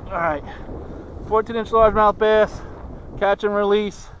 All right, 14-inch largemouth bass, catch and release.